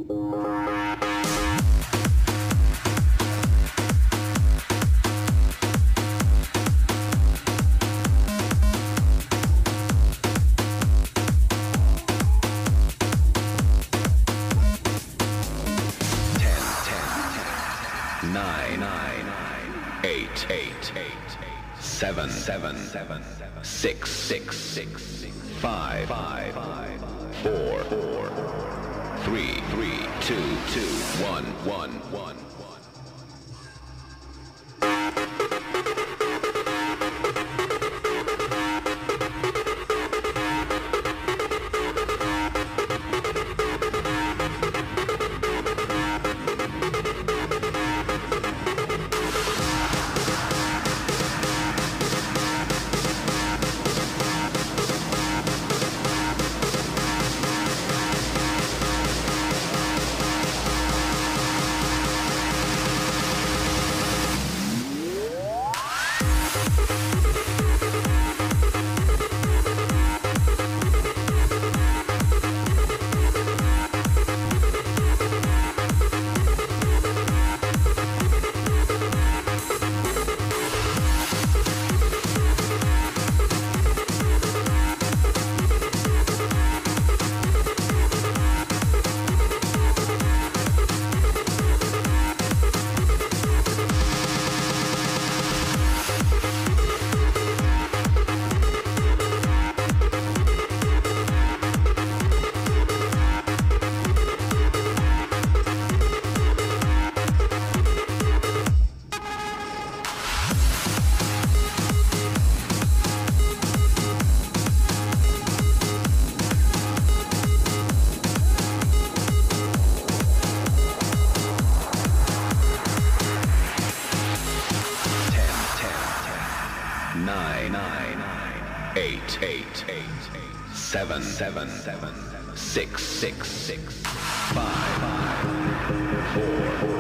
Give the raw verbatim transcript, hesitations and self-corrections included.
Nine, nine, eight, eight, seven, seven, six, six, six, five, five, four, four, three, three, two, two, one, one, one. Nine, nine, eight, eight, seven, seven, six, six, five, four,